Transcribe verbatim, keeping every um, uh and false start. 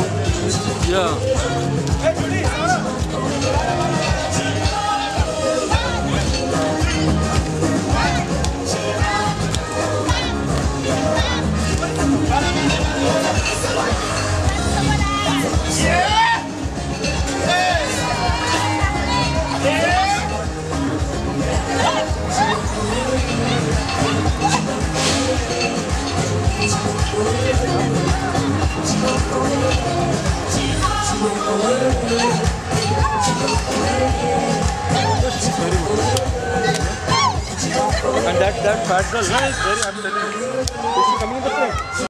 Yeah. And that that fat girl, no, is very. I'm telling you, is she coming in the front?